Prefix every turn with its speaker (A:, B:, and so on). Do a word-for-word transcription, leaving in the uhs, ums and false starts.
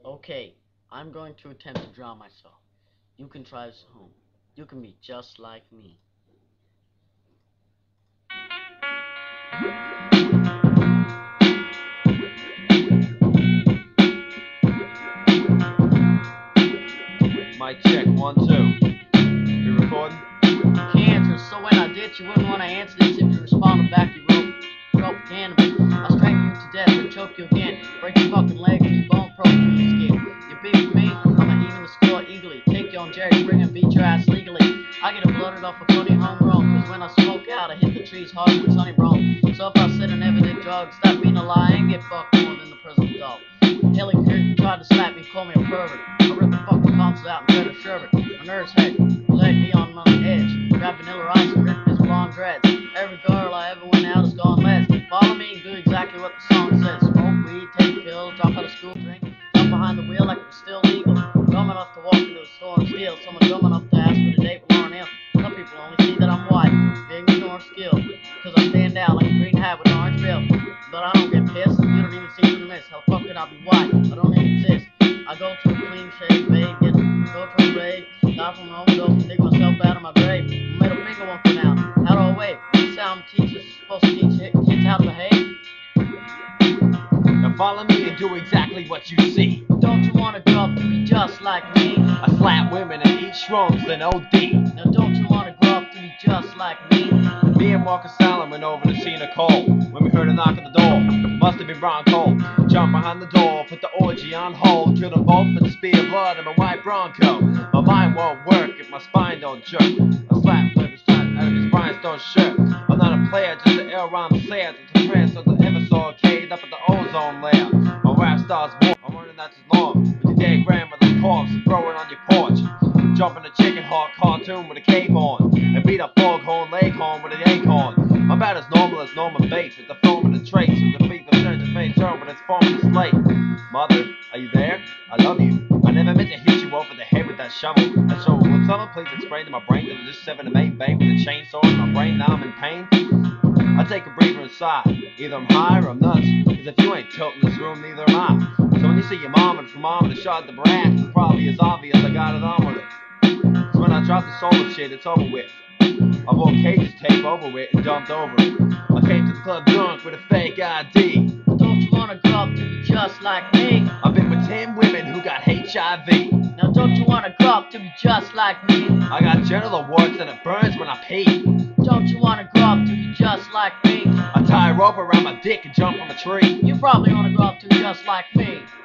A: Okay, I'm going to attempt to drown myself. You can try this at home. You can be just like me.
B: Mic check, one, two. You recording?
A: Can't answer, so when I did, you wouldn't want to answer this if you responded back. You wrote propaganda. I'll strangle you to death and choke you again. Break your fucking leg till you bone pro through your skin. You beef with me, I'ma even the score eagerly. Take you on Jerry Springer and beat your ass legally. I get it blooded off a funny home run, cause when I smoke out, I hit the trees harder than Sonny Brown. So if I sit and never did drugs, stop being a lie and get fucked more than the prison dog. Hilly Creek tried to slap me, call me a pervert. I ripped the fucking tonsils out and fed her sherbet. My nerves had led me on the edge. Grab vanilla ice and rip his blonde dreads. Every girl I ever went out has gone less. Follow me and do exactly what the song says. Smoke weed, take pills, drop out of school, drink, jump behind the wheel like it was still legal. Dumb enough to walk into a store and steal. Someone dumb enough to ask for a date with Lauren Hill. Some people only see that I'm white, ignore skill, cause I stand out like a green hat with an orange bill. But I don't get pissed, you don't even see through the mist. How the fuck could I be white? I don't even exist. I go to a clean shave, bathe, get go to a rave, die from an overdose and dig myself out of my grave. My middle finger won't come out. How do I wave? You sound teachers supposed to teach kids how to behave?
B: Now follow me and do exactly what you see.
A: Don't you wanna grow up to be just like me?
B: I slap women and eat shrooms and O D.
A: Now don't you wanna grow up to be just like me?
B: Me and Marcus Allen went over to see Nicole when we heard a knock at the door. Must have been Brian Cole. Jumped behind the door, put the orgy on hold. Killed them both with a spear of blood in my white Bronco. My mind won't work if my spine don't jerk. I slap like a shot out of his rhinestone shirt. I'm not a player, just an L rhyme slayer. To the press of the ever saw caved up at the ozone layer. My rap star's born, I'm running that's as long. With your dead grandmother's corpse and throw it on your porch. Jump in a chicken hawk cartoon with a cape on. And beat a foghorn leghorn with an acorn. I'm about as normal as Norman Bates with the film and the traits of the feet of turns to face turn with its form of the slate. Mother, are you there? I love you. I never meant to hit you over the head with that shovel. And so, will someone please explain to my brain that I just severed the main vein with a chainsaw in my brain, now I'm in pain? I take a breather inside. Either I'm high or I'm nuts. Cause if you ain't tilting this room, neither am I. So when you see your mom and thermometer shot the brass, it's probably as obvious I got it on with it. So when I drop the solar shit, it's over with. I wore cages tape over it and dumped over it. I came to the club drunk with a fake I D.
A: Don't you wanna grow up to be just like me?
B: I've been with ten women who got H I V.
A: Now don't you wanna grow up to be just like me?
B: I got genital warts and it burns when I pee.
A: Don't you wanna grow up to be just like me?
B: I tie a rope around my dick and jump from a tree.
A: You probably wanna grow up to be just like me.